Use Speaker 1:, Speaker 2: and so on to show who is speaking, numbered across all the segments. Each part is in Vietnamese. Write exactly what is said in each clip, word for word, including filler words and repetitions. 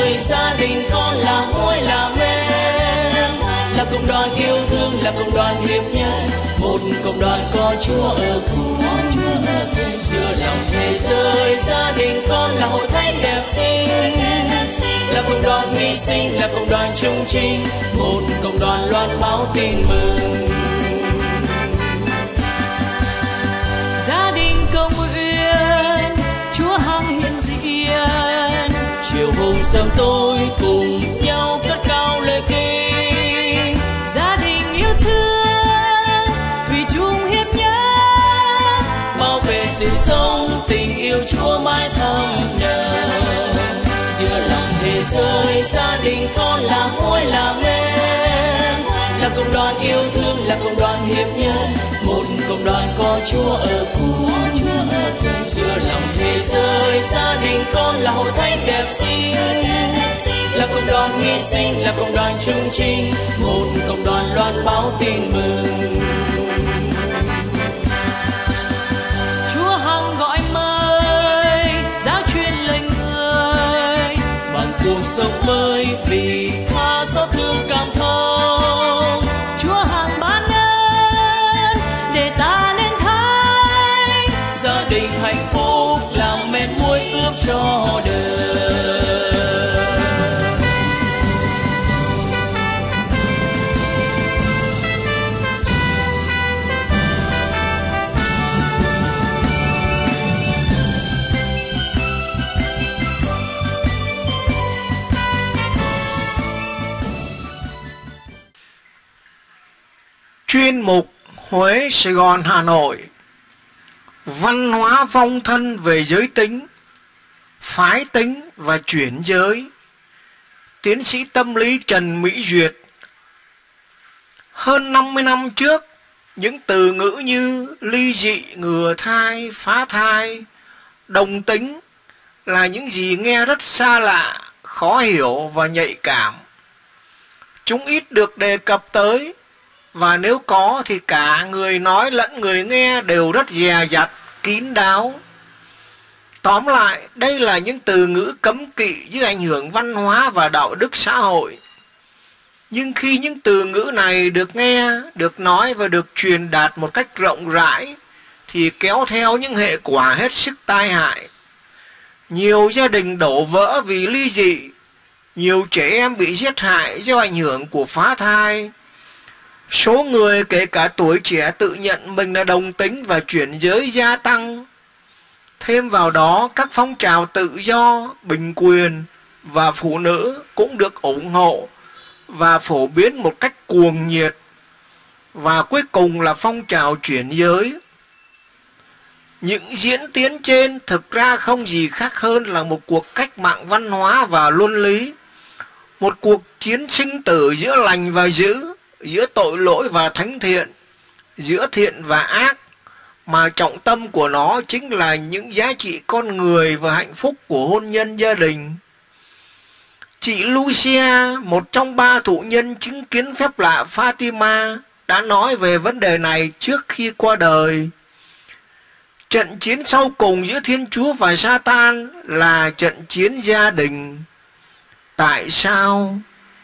Speaker 1: rơi, gia đình con là môi là men, là cộng đoàn yêu thương, là cộng đoàn hiệp nhân, một cộng đoàn có Chúa ở cùng. Giữa lòng thế giới, gia đình con là hội thánh đẹp xinh, là cộng đoàn hy sinh, là cộng đoàn trung trinh, một cộng đoàn loan báo tin mừng.
Speaker 2: Gia đình cầu nguyện, Chúa hằng hiện diện.
Speaker 1: Chiều hôm sớm tối cùng nhau cất cao lời kinh.
Speaker 2: Gia đình yêu thương, thủy chung hiệp nhất,
Speaker 1: bảo vệ sự sống, tình yêu Chúa mãi thầm nồng. Giữa lòng thế giới, gia đình con là môi là men, là cộng đoàn yêu thương, là cộng đoàn hiệp nhân, một cộng đoàn có Chúa ở cùng. Giữa lòng thế giới, gia đình con là hội thánh đẹp xinh, là cộng đoàn hy sinh, là cộng đoàn trung trinh, một cộng đoàn loan báo tin mừng.
Speaker 2: Chúa hằng gọi mời, giáo truyền lời người,
Speaker 1: bằng cuộc sống mới vì tha xót thương cảm thông.
Speaker 2: Chúa hằng ban ơn để ta nên thấy
Speaker 1: gia đình hạnh phúc làm mẹ muối ước cho đời.
Speaker 3: Chuyên mục Huế, Sài Gòn, Hà Nội. Văn hóa vong thân về giới tính, phái tính và chuyển giới. Tiến sĩ tâm lý Trần Mỹ Duyệt. Hơn năm mươi năm trước, những từ ngữ như ly dị, ngừa thai, phá thai, đồng tính là những gì nghe rất xa lạ, khó hiểu và nhạy cảm. Chúng ít được đề cập tới, và nếu có thì cả người nói lẫn người nghe đều rất dè dặt, kín đáo. Tóm lại, đây là những từ ngữ cấm kỵ dưới ảnh hưởng văn hóa và đạo đức xã hội. Nhưng khi những từ ngữ này được nghe, được nói và được truyền đạt một cách rộng rãi, thì kéo theo những hệ quả hết sức tai hại. Nhiều gia đình đổ vỡ vì ly dị, nhiều trẻ em bị giết hại do ảnh hưởng của phá thai. Số người kể cả tuổi trẻ tự nhận mình là đồng tính và chuyển giới gia tăng. Thêm vào đó, các phong trào tự do, bình quyền và phụ nữ cũng được ủng hộ và phổ biến một cách cuồng nhiệt. Và cuối cùng là phong trào chuyển giới. Những diễn tiến trên thực ra không gì khác hơn là một cuộc cách mạng văn hóa và luân lý. Một cuộc chiến sinh tử giữa lành và dữ, giữa tội lỗi và thánh thiện, giữa thiện và ác, mà trọng tâm của nó chính là những giá trị con người và hạnh phúc của hôn nhân gia đình. Chị Lucia, một trong ba thụ nhân chứng kiến phép lạ Fatima, đã nói về vấn đề này trước khi qua đời. Trận chiến sau cùng giữa Thiên Chúa và Satan là trận chiến gia đình. Tại sao?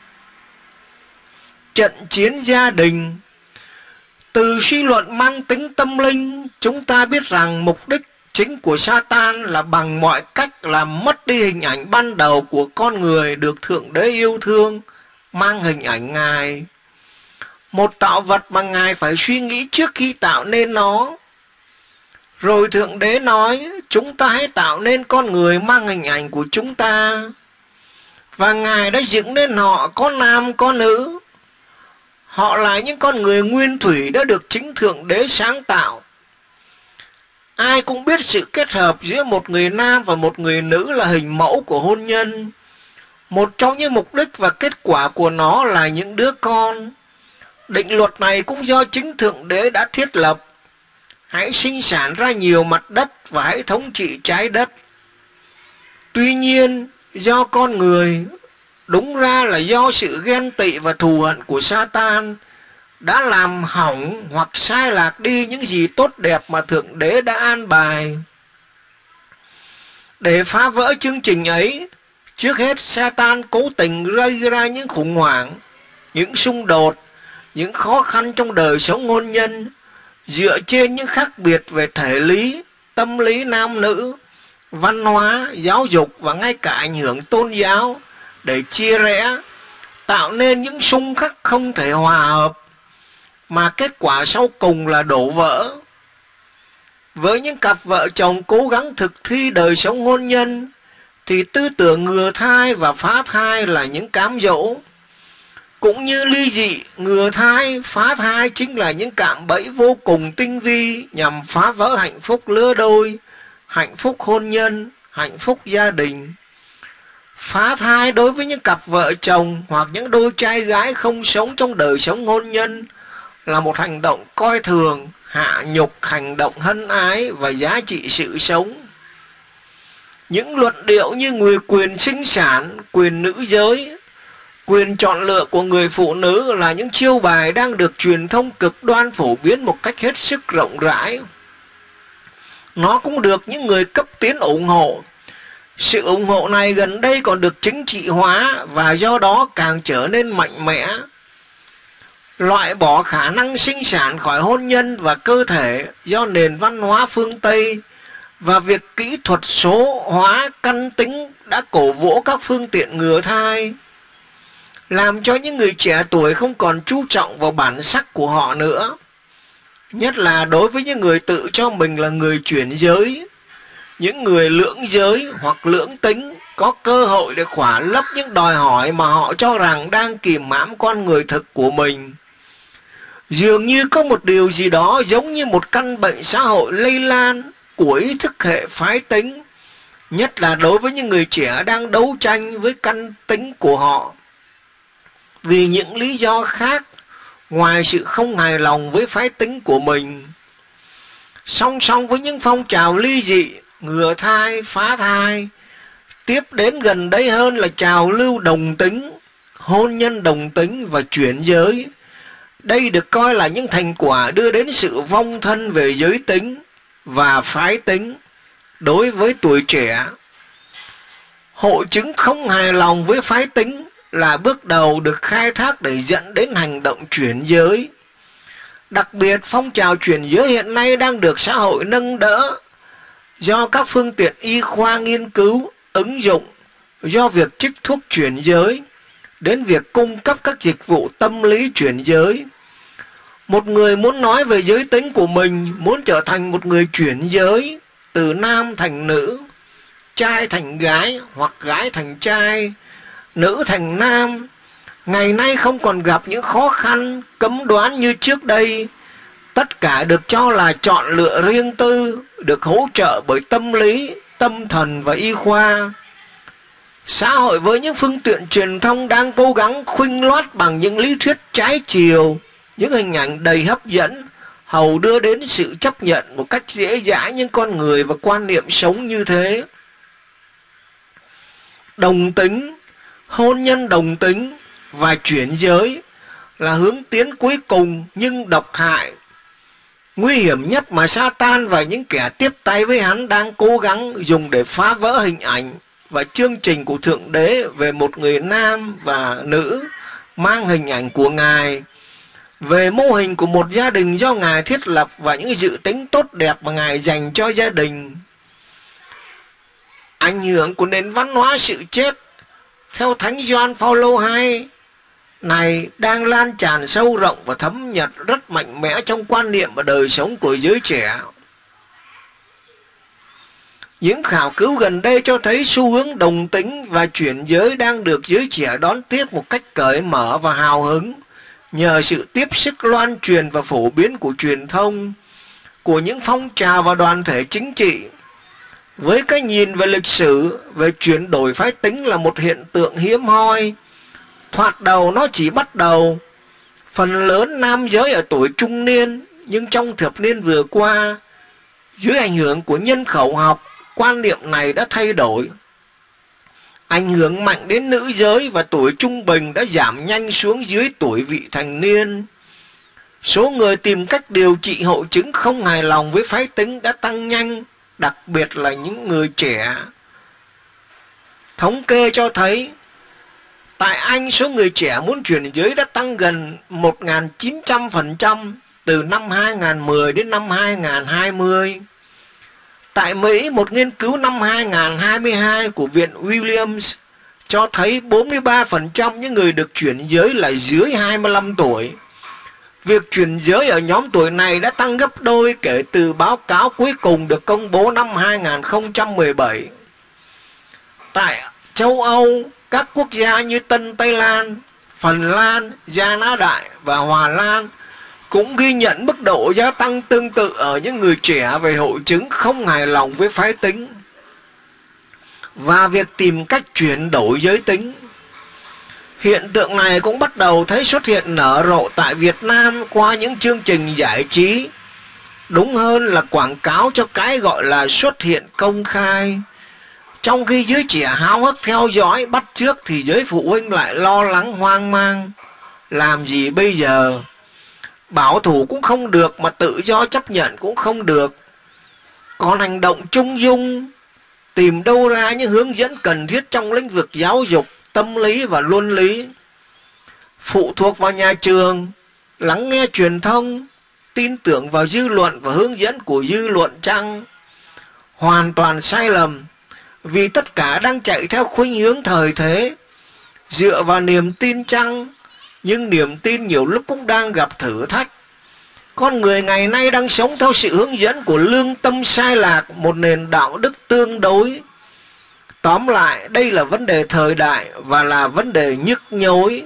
Speaker 3: Trận chiến gia đình. Từ suy luận mang tính tâm linh, chúng ta biết rằng mục đích chính của Satan là bằng mọi cách làm mất đi hình ảnh ban đầu của con người được Thượng Đế yêu thương, mang hình ảnh Ngài. Một tạo vật mà Ngài phải suy nghĩ trước khi tạo nên nó. Rồi Thượng Đế nói, chúng ta hãy tạo nên con người mang hình ảnh của chúng ta. Và Ngài đã dựng nên họ có nam có nữ. Họ là những con người nguyên thủy đã được chính Thượng Đế sáng tạo. Ai cũng biết sự kết hợp giữa một người nam và một người nữ là hình mẫu của hôn nhân. Một trong những mục đích và kết quả của nó là những đứa con. Định luật này cũng do chính Thượng Đế đã thiết lập. Hãy sinh sản ra nhiều mặt đất và hãy thống trị trái đất. Tuy nhiên, do con người, đúng ra là do sự ghen tị và thù hận của Satan, đã làm hỏng hoặc sai lạc đi những gì tốt đẹp mà Thượng Đế đã an bài. Để phá vỡ chương trình ấy, Trước hết, Satan cố tình gây ra những khủng hoảng, những xung đột, những khó khăn trong đời sống hôn nhân dựa trên những khác biệt về thể lý, tâm lý nam nữ, văn hóa, giáo dục và ngay cả ảnh hưởng tôn giáo để chia rẽ, tạo nên những xung khắc không thể hòa hợp, mà kết quả sau cùng là đổ vỡ. Với những cặp vợ chồng cố gắng thực thi đời sống hôn nhân, thì tư tưởng ngừa thai và phá thai là những cám dỗ. Cũng như ly dị, ngừa thai, phá thai chính là những cạm bẫy vô cùng tinh vi nhằm phá vỡ hạnh phúc lứa đôi, hạnh phúc hôn nhân, hạnh phúc gia đình. Phá thai đối với những cặp vợ chồng hoặc những đôi trai gái không sống trong đời sống hôn nhân là một hành động coi thường, hạ nhục hành động hân ái và giá trị sự sống. Những luận điệu như người quyền sinh sản, quyền nữ giới, quyền chọn lựa của người phụ nữ là những chiêu bài đang được truyền thông cực đoan phổ biến một cách hết sức rộng rãi. Nó cũng được những người cấp tiến ủng hộ. Sự ủng hộ này gần đây còn được chính trị hóa và do đó càng trở nên mạnh mẽ. Loại bỏ khả năng sinh sản khỏi hôn nhân và cơ thể do nền văn hóa phương Tây và việc kỹ thuật số hóa căn tính đã cổ vũ các phương tiện ngừa thai, làm cho những người trẻ tuổi không còn chú trọng vào bản sắc của họ nữa. Nhất là đối với những người tự cho mình là người chuyển giới, những người lưỡng giới hoặc lưỡng tính có cơ hội để khỏa lấp những đòi hỏi mà họ cho rằng đang kìm hãm con người thực của mình. Dường như có một điều gì đó giống như một căn bệnh xã hội lây lan của ý thức hệ phái tính, nhất là đối với những người trẻ đang đấu tranh với căn tính của họ vì những lý do khác ngoài sự không hài lòng với phái tính của mình. Song song với những phong trào ly dị, ngừa thai, phá thai, tiếp đến gần đây hơn là trào lưu đồng tính, hôn nhân đồng tính và chuyển giới. Đây được coi là những thành quả đưa đến sự vong thân về giới tính và phái tính đối với tuổi trẻ. Hội chứng không hài lòng với phái tính là bước đầu được khai thác để dẫn đến hành động chuyển giới. Đặc biệt, phong trào chuyển giới hiện nay đang được xã hội nâng đỡ do các phương tiện y khoa nghiên cứu, ứng dụng, do việc trích thuốc chuyển giới, đến việc cung cấp các dịch vụ tâm lý chuyển giới. Một người muốn nói về giới tính của mình, muốn trở thành một người chuyển giới, từ nam thành nữ, trai thành gái hoặc gái thành trai, nữ thành nam, ngày nay không còn gặp những khó khăn, cấm đoán như trước đây. Tất cả được cho là chọn lựa riêng tư, được hỗ trợ bởi tâm lý, tâm thần và y khoa. Xã hội với những phương tiện truyền thông đang cố gắng khuỳnh loát bằng những lý thuyết trái chiều, những hình ảnh đầy hấp dẫn, hầu đưa đến sự chấp nhận một cách dễ dãi những con người và quan niệm sống như thế. Đồng tính, hôn nhân đồng tính và chuyển giới là hướng tiến cuối cùng nhưng độc hại, nguy hiểm nhất mà Satan và những kẻ tiếp tay với hắn đang cố gắng dùng để phá vỡ hình ảnh và chương trình của Thượng Đế về một người nam và nữ mang hình ảnh của Ngài, về mô hình của một gia đình do Ngài thiết lập và những dự tính tốt đẹp mà Ngài dành cho gia đình. Ảnh hưởng của nền văn hóa sự chết theo Thánh Gioan Phaolô hai này đang lan tràn sâu rộng và thấm nhập rất mạnh mẽ trong quan niệm và đời sống của giới trẻ. Những khảo cứu gần đây cho thấy xu hướng đồng tính và chuyển giới đang được giới trẻ đón tiếp một cách cởi mở và hào hứng nhờ sự tiếp sức loan truyền và phổ biến của truyền thông, của những phong trào và đoàn thể chính trị. Với cái nhìn về lịch sử, về chuyển đổi phái tính là một hiện tượng hiếm hoi, thoạt đầu nó chỉ bắt đầu phần lớn nam giới ở tuổi trung niên, nhưng trong thập niên vừa qua, dưới ảnh hưởng của nhân khẩu học, quan niệm này đã thay đổi. Ảnh hưởng mạnh đến nữ giới và tuổi trung bình đã giảm nhanh xuống dưới tuổi vị thành niên. Số người tìm cách điều trị hội chứng không hài lòng với phái tính đã tăng nhanh, đặc biệt là những người trẻ. Thống kê cho thấy tại Anh số người trẻ muốn chuyển giới đã tăng gần một nghìn chín trăm phần trăm từ năm hai nghìn không trăm mười đến năm hai nghìn không trăm hai mươi. Tại Mỹ, một nghiên cứu năm hai nghìn không trăm hai mươi hai của Viện Williams cho thấy bốn mươi ba phần trăm những người được chuyển giới là dưới hai mươi lăm tuổi. Việc chuyển giới ở nhóm tuổi này đã tăng gấp đôi kể từ báo cáo cuối cùng được công bố năm hai nghìn không trăm mười bảy. Tại châu Âu, các quốc gia như Tân Tây Lan, Phần Lan, Gia Na Đại và Hòa Lan cũng ghi nhận mức độ gia tăng tương tự ở những người trẻ về hội chứng không hài lòng với phái tính và việc tìm cách chuyển đổi giới tính. Hiện tượng này cũng bắt đầu thấy xuất hiện nở rộ tại Việt Nam qua những chương trình giải trí, đúng hơn là quảng cáo cho cái gọi là xuất hiện công khai. Trong khi giới trẻ háo hức theo dõi bắt chước thì giới phụ huynh lại lo lắng hoang mang. Làm gì bây giờ? Bảo thủ cũng không được mà tự do chấp nhận cũng không được. Còn hành động trung dung, tìm đâu ra những hướng dẫn cần thiết trong lĩnh vực giáo dục, tâm lý và luân lý. Phụ thuộc vào nhà trường, lắng nghe truyền thông, tin tưởng vào dư luận và hướng dẫn của dư luận chăng? Hoàn toàn sai lầm, vì tất cả đang chạy theo khuynh hướng thời thế, dựa vào niềm tin chăng? Nhưng niềm tin nhiều lúc cũng đang gặp thử thách. Con người ngày nay đang sống theo sự hướng dẫn của lương tâm sai lạc, một nền đạo đức tương đối. Tóm lại, đây là vấn đề thời đại và là vấn đề nhức nhối.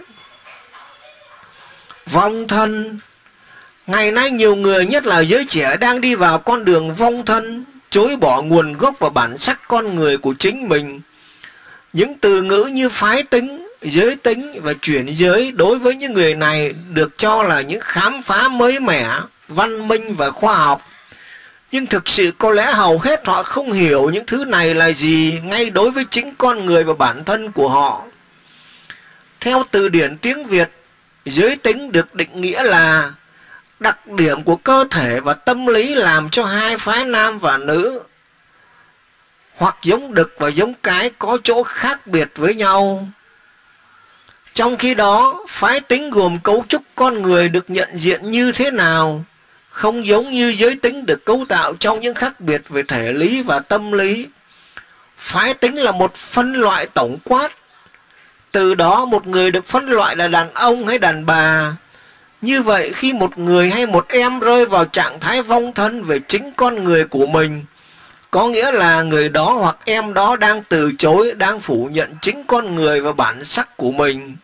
Speaker 3: Vong thân. Ngày nay nhiều người, nhất là giới trẻ, đang đi vào con đường vong thân, chối bỏ nguồn gốc và bản sắc con người của chính mình. Những từ ngữ như phái tính, giới tính và chuyển giới đối với những người này được cho là những khám phá mới mẻ, văn minh và khoa học. Nhưng thực sự có lẽ hầu hết họ không hiểu những thứ này là gì ngay đối với chính con người và bản thân của họ. Theo từ điển tiếng Việt, giới tính được định nghĩa là đặc điểm của cơ thể và tâm lý làm cho hai phái nam và nữ, hoặc giống đực và giống cái, có chỗ khác biệt với nhau. Trong khi đó, phái tính gồm cấu trúc con người được nhận diện như thế nào, không giống như giới tính được cấu tạo trong những khác biệt về thể lý và tâm lý. Phái tính là một phân loại tổng quát. Từ đó một người được phân loại là đàn ông hay đàn bà. Như vậy khi một người hay một em rơi vào trạng thái vong thân về chính con người của mình, có nghĩa là người đó hoặc em đó đang từ chối, đang phủ nhận chính con người và bản sắc của mình.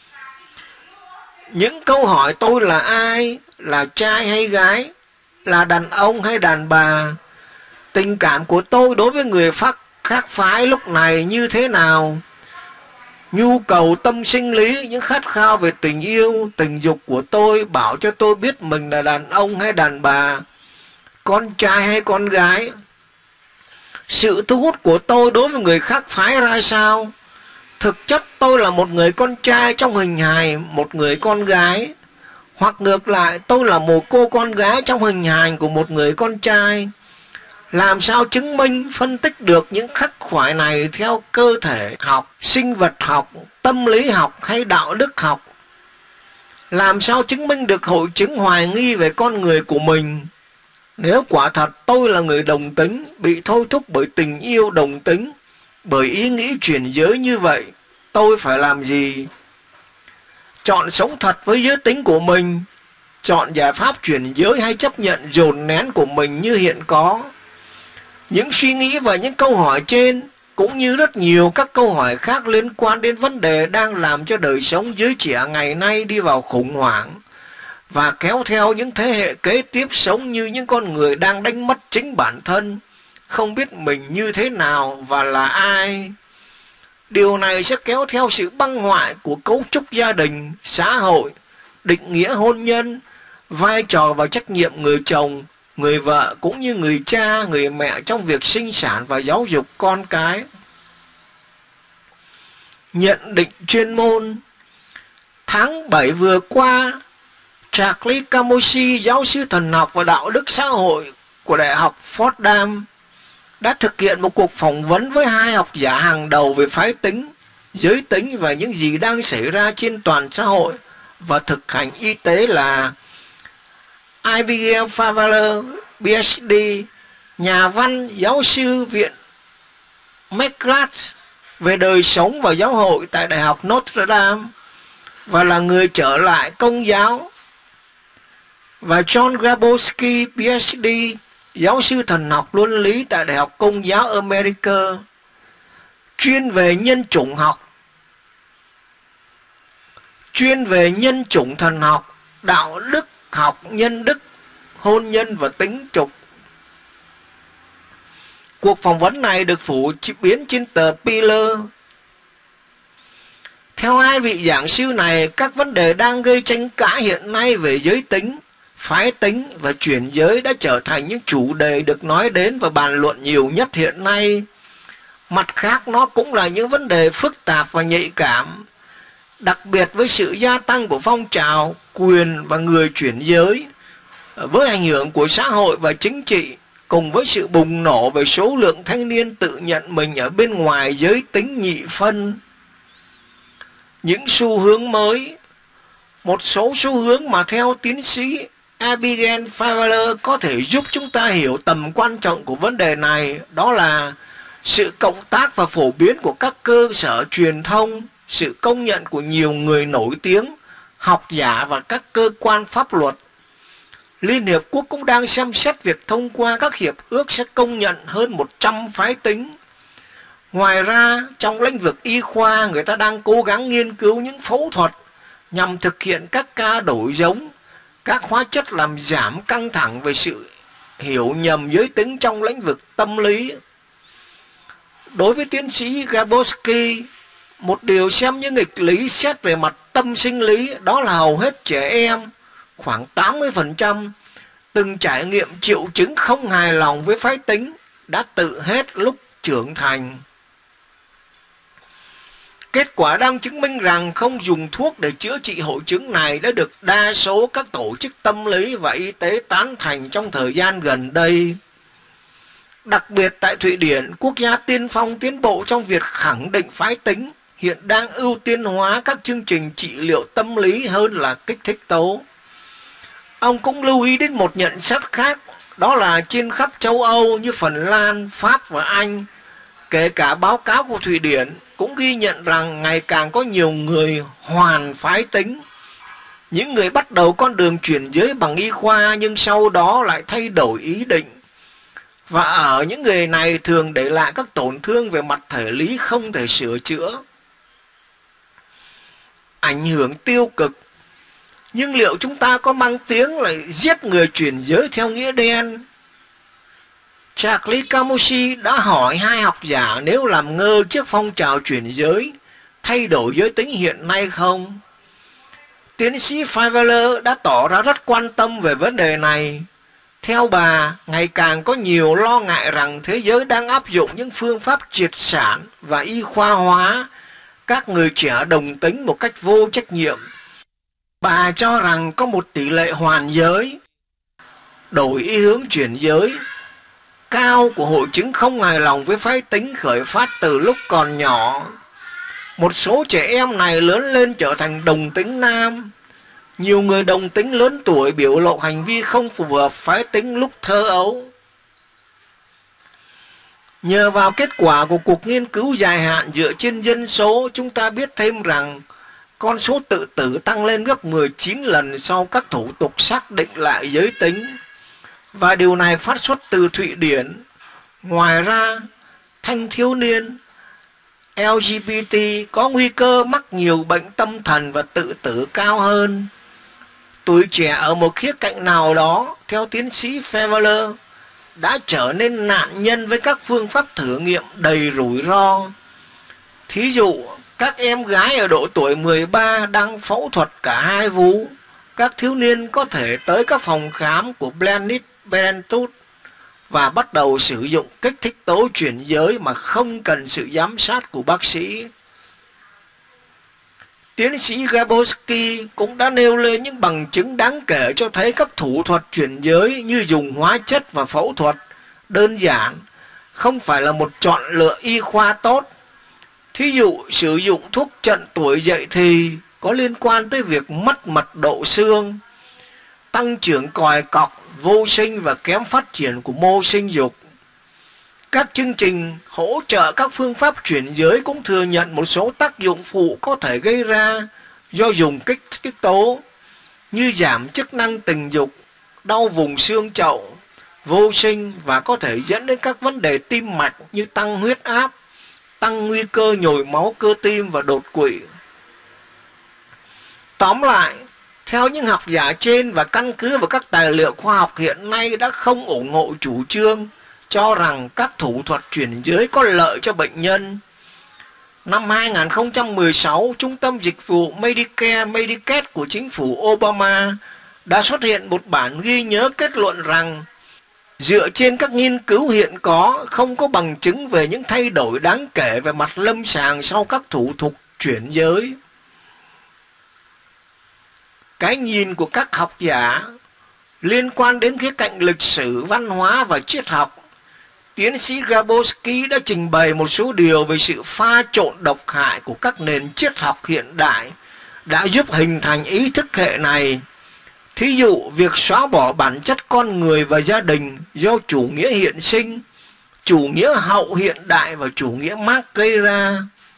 Speaker 3: Những câu hỏi tôi là ai, là trai hay gái, là đàn ông hay đàn bà, tình cảm của tôi đối với người khác, khác phái lúc này như thế nào, nhu cầu tâm sinh lý, những khát khao về tình yêu, tình dục của tôi bảo cho tôi biết mình là đàn ông hay đàn bà, con trai hay con gái. Sự thu hút của tôi đối với người khác phái ra sao? Thực chất tôi là một người con trai trong hình hài một người con gái, hoặc ngược lại tôi là một cô con gái trong hình hài của một người con trai. Làm sao chứng minh, phân tích được những khắc khoải này theo cơ thể học, sinh vật học, tâm lý học hay đạo đức học? Làm sao chứng minh được hội chứng hoài nghi về con người của mình? Nếu quả thật tôi là người đồng tính, bị thôi thúc bởi tình yêu đồng tính, bởi ý nghĩ chuyển giới như vậy, tôi phải làm gì? Chọn sống thật với giới tính của mình, chọn giải pháp chuyển giới hay chấp nhận dồn nén của mình như hiện có? Những suy nghĩ và những câu hỏi trên, cũng như rất nhiều các câu hỏi khác liên quan đến vấn đề đang làm cho đời sống giới trẻ ngày nay đi vào khủng hoảng, và kéo theo những thế hệ kế tiếp sống như những con người đang đánh mất chính bản thân, không biết mình như thế nào và là ai. Điều này sẽ kéo theo sự băng hoại của cấu trúc gia đình, xã hội, định nghĩa hôn nhân, vai trò và trách nhiệm người chồng, người vợ cũng như người cha, người mẹ trong việc sinh sản và giáo dục con cái. Nhận định chuyên môn. Tháng bảy vừa qua, Charlie Camosy, giáo sư thần học và đạo đức xã hội của Đại học Fordham, đã thực hiện một cuộc phỏng vấn với hai học giả hàng đầu về phái tính, giới tính và những gì đang xảy ra trên toàn xã hội và thực hành y tế là Abigail Favaler, P H D, nhà văn, giáo sư viện McGrath về đời sống và giáo hội tại Đại học Notre Dame và là người trở lại Công giáo, và John Grabowski, P H D, giáo sư thần học luân lý tại Đại học Công giáo America, chuyên về nhân chủng học, chuyên về nhân chủng thần học, đạo đức học, nhân đức, hôn nhân và tính dục. Cuộc phỏng vấn này được phổ biến trên tờ Pillar. Theo hai vị giảng sư này, các vấn đề đang gây tranh cãi hiện nay về giới tính, phái tính và chuyển giới đã trở thành những chủ đề được nói đến và bàn luận nhiều nhất hiện nay. Mặt khác, nó cũng là những vấn đề phức tạp và nhạy cảm, đặc biệt với sự gia tăng của phong trào quyền và người chuyển giới, với ảnh hưởng của xã hội và chính trị, cùng với sự bùng nổ về số lượng thanh niên tự nhận mình ở bên ngoài giới tính nhị phân. Những xu hướng mới, một số xu hướng mà theo tiến sĩ Abigail Favaler có thể giúp chúng ta hiểu tầm quan trọng của vấn đề này, đó là sự cộng tác và phổ biến của các cơ sở truyền thông, sự công nhận của nhiều người nổi tiếng, học giả và các cơ quan pháp luật. Liên Hiệp Quốc cũng đang xem xét việc thông qua các hiệp ước sẽ công nhận hơn một trăm phái tính. Ngoài ra, trong lĩnh vực y khoa, người ta đang cố gắng nghiên cứu những phẫu thuật nhằm thực hiện các ca đổi giống, các hóa chất làm giảm căng thẳng về sự hiểu nhầm giới tính trong lĩnh vực tâm lý. Đối với tiến sĩ Grabowski, một điều xem như nghịch lý xét về mặt tâm sinh lý đó là hầu hết trẻ em, khoảng tám mươi phần trăm, từng trải nghiệm triệu chứng không hài lòng với phái tính đã tự hết lúc trưởng thành. Kết quả đang chứng minh rằng không dùng thuốc để chữa trị hội chứng này đã được đa số các tổ chức tâm lý và y tế tán thành trong thời gian gần đây. Đặc biệt tại Thụy Điển, quốc gia tiên phong tiến bộ trong việc khẳng định phái tính, hiện đang ưu tiên hóa các chương trình trị liệu tâm lý hơn là kích thích tố. Ông cũng lưu ý đến một nhận xét khác, đó là trên khắp châu Âu như Phần Lan, Pháp và Anh, kể cả báo cáo của Thụy Điển, cũng ghi nhận rằng ngày càng có nhiều người hoàn phái tính. Những người bắt đầu con đường chuyển giới bằng y khoa nhưng sau đó lại thay đổi ý định. Và ở những người này thường để lại các tổn thương về mặt thể lý không thể sửa chữa. Ảnh hưởng tiêu cực. Nhưng liệu chúng ta có mang tiếng lại giết người chuyển giới theo nghĩa đen? Charlie Camusi đã hỏi hai học giả nếu làm ngơ trước phong trào chuyển giới, thay đổi giới tính hiện nay không? Tiến sĩ Favaler đã tỏ ra rất quan tâm về vấn đề này. Theo bà, ngày càng có nhiều lo ngại rằng thế giới đang áp dụng những phương pháp triệt sản và y khoa hóa các người trẻ đồng tính một cách vô trách nhiệm. Bà cho rằng có một tỷ lệ hoàn giới, đổi ý hướng chuyển giới cao của hội chứng không hài lòng với phái tính khởi phát từ lúc còn nhỏ. Một số trẻ em này lớn lên trở thành đồng tính nam. Nhiều người đồng tính lớn tuổi biểu lộ hành vi không phù hợp phái tính lúc thơ ấu. Nhờ vào kết quả của cuộc nghiên cứu dài hạn dựa trên dân số, chúng ta biết thêm rằng con số tự tử tăng lên gấp mười chín lần sau các thủ tục xác định lại giới tính. Và điều này phát xuất từ Thụy Điển. Ngoài ra, thanh thiếu niên L G B T có nguy cơ mắc nhiều bệnh tâm thần và tự tử cao hơn. Tuổi trẻ ở một khía cạnh nào đó, theo tiến sĩ Favaler, đã trở nên nạn nhân với các phương pháp thử nghiệm đầy rủi ro. Thí dụ, các em gái ở độ tuổi mười ba đang phẫu thuật cả hai vú. Các thiếu niên có thể tới các phòng khám của Planned Parenthood và bắt đầu sử dụng kích thích tố chuyển giới mà không cần sự giám sát của bác sĩ. Tiến sĩ Grabowski cũng đã nêu lên những bằng chứng đáng kể cho thấy các thủ thuật chuyển giới như dùng hóa chất và phẫu thuật đơn giản không phải là một chọn lựa y khoa tốt. Thí dụ sử dụng thuốc chậm tuổi dậy thì có liên quan tới việc mất mật độ xương, tăng trưởng còi cọc, vô sinh và kém phát triển của mô sinh dục. Các chương trình hỗ trợ các phương pháp chuyển giới cũng thừa nhận một số tác dụng phụ có thể gây ra do dùng kích thích tố như giảm chức năng tình dục, đau vùng xương chậu, vô sinh và có thể dẫn đến các vấn đề tim mạch như tăng huyết áp, tăng nguy cơ nhồi máu cơ tim và đột quỵ. Tóm lại, theo những học giả trên và căn cứ vào các tài liệu khoa học hiện nay đã không ủng hộ chủ trương cho rằng các thủ thuật chuyển giới có lợi cho bệnh nhân. Năm hai nghìn không trăm mười sáu, Trung tâm Dịch vụ Medicare Medicaid của chính phủ Obama đã xuất hiện một bản ghi nhớ kết luận rằng dựa trên các nghiên cứu hiện có, không có bằng chứng về những thay đổi đáng kể về mặt lâm sàng sau các thủ thuật chuyển giới. Cái nhìn của các học giả liên quan đến khía cạnh lịch sử, văn hóa và triết học, tiến sĩ Grabowski đã trình bày một số điều về sự pha trộn độc hại của các nền triết học hiện đại đã giúp hình thành ý thức hệ này. Thí dụ, việc xóa bỏ bản chất con người và gia đình do chủ nghĩa hiện sinh, chủ nghĩa hậu hiện đại và chủ nghĩa Marx gây ra.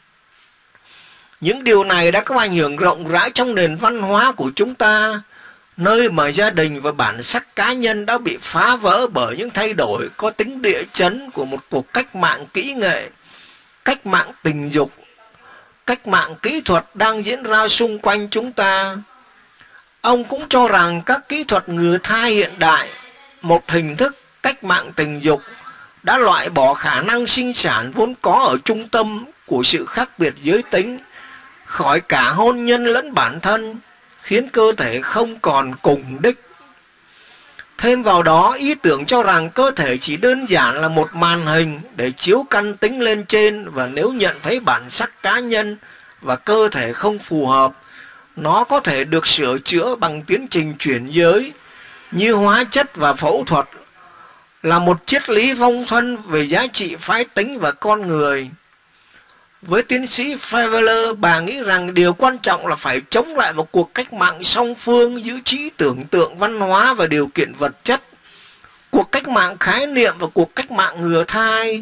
Speaker 3: Những điều này đã có ảnh hưởng rộng rãi trong nền văn hóa của chúng ta, nơi mà gia đình và bản sắc cá nhân đã bị phá vỡ bởi những thay đổi có tính địa chấn của một cuộc cách mạng kỹ nghệ, cách mạng tình dục, cách mạng kỹ thuật đang diễn ra xung quanh chúng ta. Ông cũng cho rằng các kỹ thuật ngừa thai hiện đại, một hình thức cách mạng tình dục, đã loại bỏ khả năng sinh sản vốn có ở trung tâm của sự khác biệt giới tính khỏi cả hôn nhân lẫn bản thân, khiến cơ thể không còn cùng đích. Thêm vào đó, ý tưởng cho rằng cơ thể chỉ đơn giản là một màn hình để chiếu căn tính lên trên, và nếu nhận thấy bản sắc cá nhân và cơ thể không phù hợp, nó có thể được sửa chữa bằng tiến trình chuyển giới như hóa chất và phẫu thuật, là một triết lý vong thuân về giá trị phái tính và con người. Với tiến sĩ Feiveler, bà nghĩ rằng điều quan trọng là phải chống lại một cuộc cách mạng song phương giữa trí tưởng tượng văn hóa và điều kiện vật chất, cuộc cách mạng khái niệm và cuộc cách mạng ngừa thai.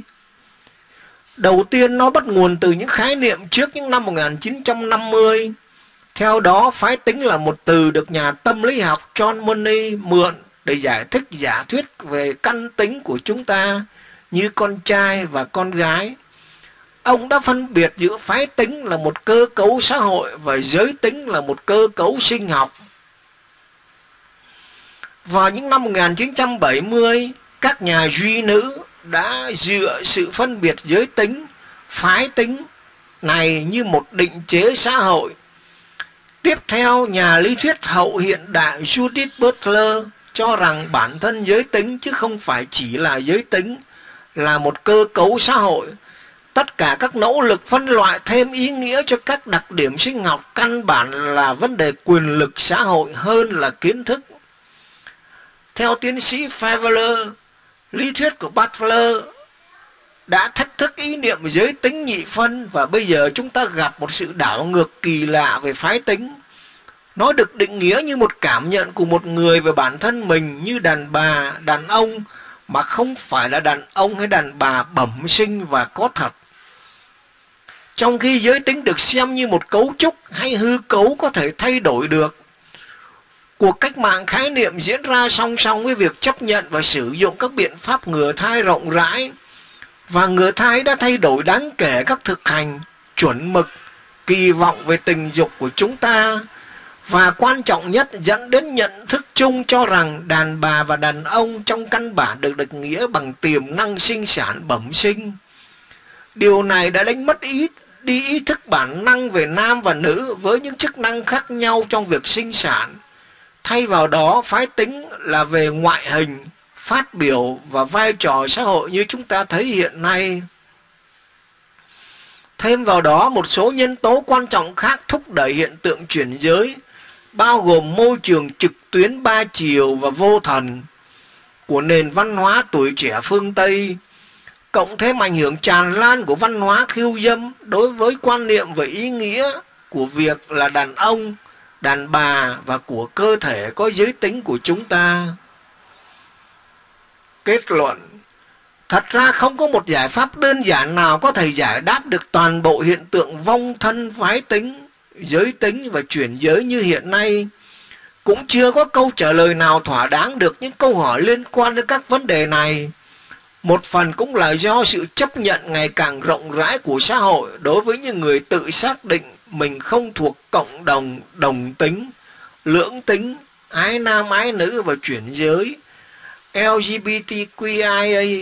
Speaker 3: Đầu tiên, nó bắt nguồn từ những khái niệm trước những năm một nghìn chín trăm năm mươi. Theo đó, phái tính là một từ được nhà tâm lý học John Money mượn để giải thích giả thuyết về căn tính của chúng ta như con trai và con gái. Ông đã phân biệt giữa phái tính là một cơ cấu xã hội và giới tính là một cơ cấu sinh học. Vào những năm một nghìn chín trăm bảy mươi, các nhà duy nữ đã dựa sự phân biệt giới tính, phái tính này như một định chế xã hội. Tiếp theo, nhà lý thuyết hậu hiện đại Judith Butler cho rằng bản thân giới tính chứ không phải chỉ là giới tính, là một cơ cấu xã hội. Tất cả các nỗ lực phân loại thêm ý nghĩa cho các đặc điểm sinh học căn bản là vấn đề quyền lực xã hội hơn là kiến thức. Theo tiến sĩ Feiveler, lý thuyết của Butler đã thách thức ý niệm giới tính nhị phân, và bây giờ chúng ta gặp một sự đảo ngược kỳ lạ về phái tính. Nó được định nghĩa như một cảm nhận của một người về bản thân mình như đàn bà, đàn ông, mà không phải là đàn ông hay đàn bà bẩm sinh và có thật. Trong khi giới tính được xem như một cấu trúc hay hư cấu có thể thay đổi được. Cuộc cách mạng khái niệm diễn ra song song với việc chấp nhận và sử dụng các biện pháp ngừa thai rộng rãi, và ngừa thai đã thay đổi đáng kể các thực hành, chuẩn mực, kỳ vọng về tình dục của chúng ta, và quan trọng nhất dẫn đến nhận thức chung cho rằng đàn bà và đàn ông trong căn bản được định nghĩa bằng tiềm năng sinh sản bẩm sinh. Điều này đã đánh mất ý đi ý thức bản năng về nam và nữ với những chức năng khác nhau trong việc sinh sản. Thay vào đó, phái tính là về ngoại hình, phát biểu và vai trò xã hội như chúng ta thấy hiện nay. Thêm vào đó, một số nhân tố quan trọng khác thúc đẩy hiện tượng chuyển giới, bao gồm môi trường trực tuyến ba chiều và vô thần của nền văn hóa tuổi trẻ phương Tây, cộng thêm ảnh hưởng tràn lan của văn hóa khiêu dâm đối với quan niệm về ý nghĩa của việc là đàn ông, đàn bà và của cơ thể có giới tính của chúng ta. Kết luận, thật ra không có một giải pháp đơn giản nào có thể giải đáp được toàn bộ hiện tượng vong thân phái tính, giới tính và chuyển giới như hiện nay. Cũng chưa có câu trả lời nào thỏa đáng được những câu hỏi liên quan đến các vấn đề này. Một phần cũng là do sự chấp nhận ngày càng rộng rãi của xã hội đối với những người tự xác định mình không thuộc cộng đồng đồng tính, lưỡng tính, ái nam ái nữ và chuyển giới L G B T Q I A.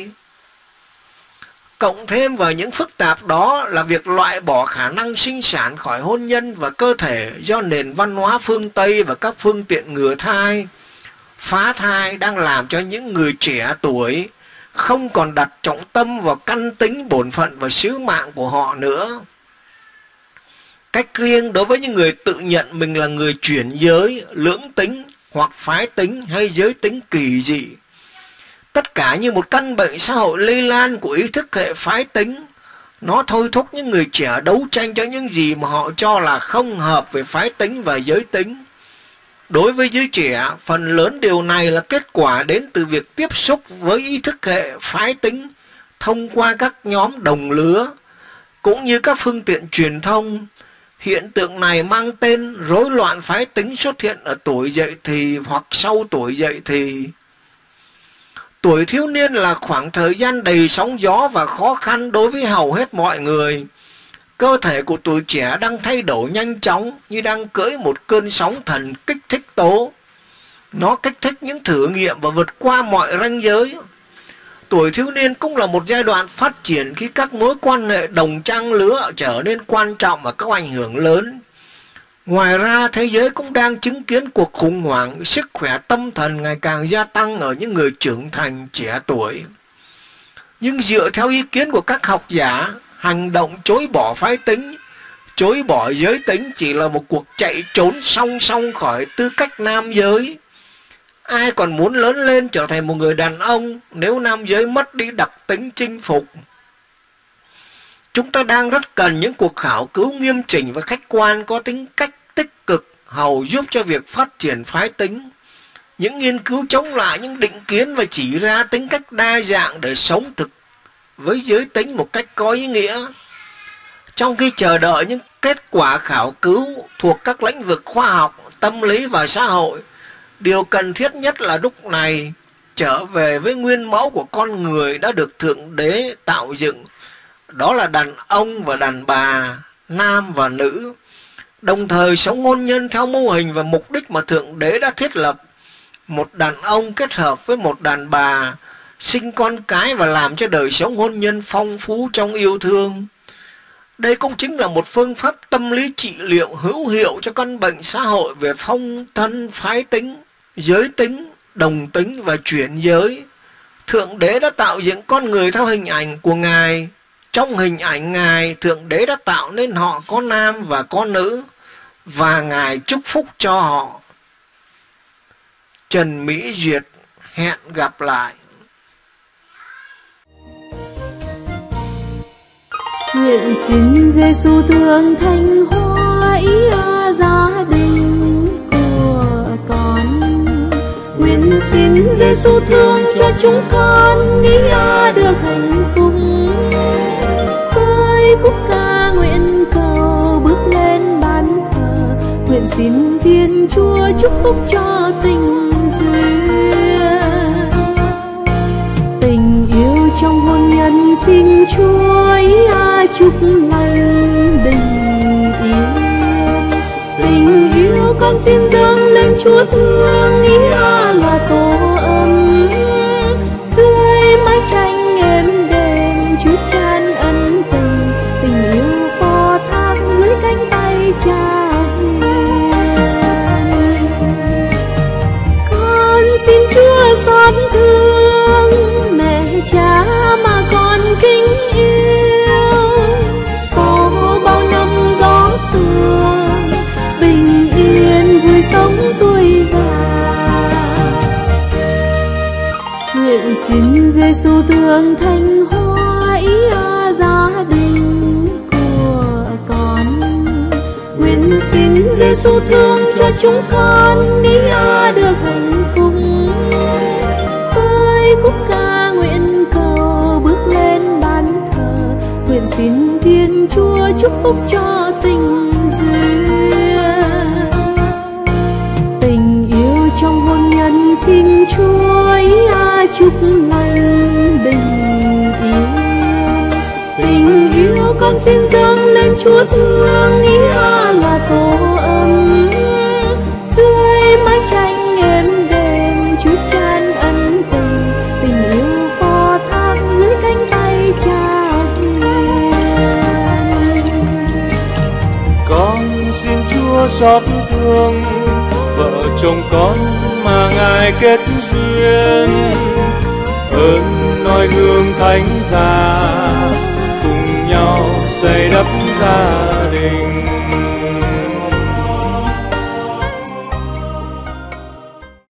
Speaker 3: Cộng thêm vào những phức tạp đó là việc loại bỏ khả năng sinh sản khỏi hôn nhân và cơ thể do nền văn hóa phương Tây và các phương tiện ngừa thai, phá thai đang làm cho những người trẻ tuổi không còn đặt trọng tâm vào căn tính, bổn phận và sứ mạng của họ nữa. Cách riêng đối với những người tự nhận mình là người chuyển giới, lưỡng tính hoặc phái tính hay giới tính kỳ dị. Tất cả như một căn bệnh xã hội lây lan của ý thức hệ phái tính. Nó thôi thúc những người trẻ đấu tranh cho những gì mà họ cho là không hợp về phái tính và giới tính. Đối với giới trẻ, phần lớn điều này là kết quả đến từ việc tiếp xúc với ý thức hệ phái tính thông qua các nhóm đồng lứa, cũng như các phương tiện truyền thông. Hiện tượng này mang tên rối loạn phái tính xuất hiện ở tuổi dậy thì hoặc sau tuổi dậy thì. Tuổi thiếu niên là khoảng thời gian đầy sóng gió và khó khăn đối với hầu hết mọi người. Cơ thể của tuổi trẻ đang thay đổi nhanh chóng như đang cưỡi một cơn sóng thần kích thích tố. Nó kích thích những thử nghiệm và vượt qua mọi ranh giới. Tuổi thiếu niên cũng là một giai đoạn phát triển khi các mối quan hệ đồng trang lứa trở nên quan trọng và có ảnh hưởng lớn. Ngoài ra, thế giới cũng đang chứng kiến cuộc khủng hoảng sức khỏe tâm thần ngày càng gia tăng ở những người trưởng thành trẻ tuổi. Nhưng dựa theo ý kiến của các học giả, hành động chối bỏ phái tính, chối bỏ giới tính chỉ là một cuộc chạy trốn song song khỏi tư cách nam giới. Ai còn muốn lớn lên trở thành một người đàn ông nếu nam giới mất đi đặc tính chinh phục? Chúng ta đang rất cần những cuộc khảo cứu nghiêm chỉnh và khách quan có tính cách tích cực hầu giúp cho việc phát triển phái tính. Những nghiên cứu chống lại những định kiến và chỉ ra tính cách đa dạng để sống thực với giới tính một cách có ý nghĩa. Trong khi chờ đợi những kết quả khảo cứu thuộc các lĩnh vực khoa học, tâm lý và xã hội, điều cần thiết nhất là lúc này trở về với nguyên mẫu của con người đã được Thượng Đế tạo dựng. Đó là đàn ông và đàn bà, nam và nữ, đồng thời sống hôn nhân theo mô hình và mục đích mà Thượng Đế đã thiết lập. Một đàn ông kết hợp với một đàn bà, sinh con cái và làm cho đời sống hôn nhân phong phú trong yêu thương. Đây cũng chính là một phương pháp tâm lý trị liệu hữu hiệu cho căn bệnh xã hội về phong thân phái tính, giới tính, đồng tính và chuyển giới. Thượng Đế đã tạo dựng con người theo hình ảnh của Ngài. Trong hình ảnh Ngài, Thượng Đế đã tạo nên họ có nam và có nữ, và Ngài chúc phúc cho họ. Trần Mỹ Duyệt, hẹn gặp lại.
Speaker 2: Nguyện xin Giêsu thương thanh hóa ý a gia đình của con. Nguyện xin Giêsu thương cho chúng con ý a được hạnh phúc. Với khúc ca nguyện cầu bước lên ban thờ. Nguyện xin Thiên Chúa chúc phúc cho tình duyên. Tình yêu trong hôn nhân xin Chúa ý a chúc lành bình yên. Tình yêu con xin dâng lên Chúa thương ý a là tổ ấm. Dưới mái tranh êm đềm Chúa chan ân tình. Tình yêu phó thác dưới cánh tay Cha hiền. Con xin Chúa xót thương mẹ cha mà con kính yêu. Sau bao năm gió sương bình yên vui sống tuổi già. Nguyện xin Giêsu thương thanh hóa Giêsu thương cho chúng con, ý a được hạnh phúc. Tôi khúc ca nguyện cầu bước lên bàn thờ, nguyện xin Thiên Chúa chúc phúc cho tình duyên. Tình yêu trong hôn nhân xin Chúa ý a chúc lành bình yên. Tình yêu con xin dâng lên Chúa thương, ý a là tổ ấm. Dưới mái tranh êm đềm Chúa chan ân tình, tình yêu phó thác dưới cánh tay Cha hiền.
Speaker 4: Con xin Chúa xót thương vợ chồng con mà Ngài kết duyên, ơn noi gương thánh giá